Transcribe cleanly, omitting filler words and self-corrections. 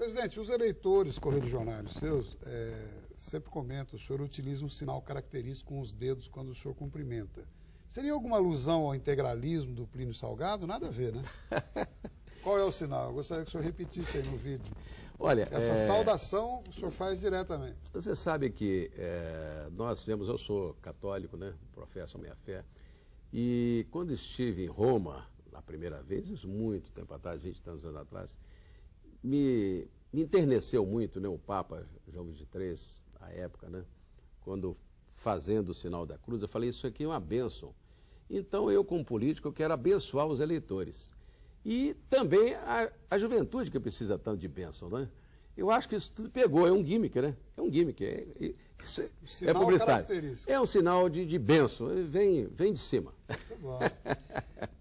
Presidente, os eleitores correligionários seus sempre comentam, o senhor utiliza um sinal característico com os dedos quando o senhor cumprimenta. Seria alguma alusão ao integralismo do Plínio Salgado? Nada a ver, né? Qual é o sinal? Eu gostaria que o senhor repetisse aí no vídeo. Olha, essa saudação o senhor faz diretamente. Você sabe que nós vemos, eu sou católico, né? Professo a minha fé. E quando estive em Roma, a primeira vez, isso muito tempo atrás, 20 anos atrás, me enterneceu muito, né, o Papa João XXIII, à época, né, quando fazendo o sinal da cruz, eu falei, isso aqui é uma bênção. Então eu, como político, eu quero abençoar os eleitores. E também a juventude que precisa tanto de bênção, né? Eu acho que isso tudo pegou, é um gimmick, né? É um gimmick, é publicidade. É um sinal de bênção, vem de cima. Muito bom.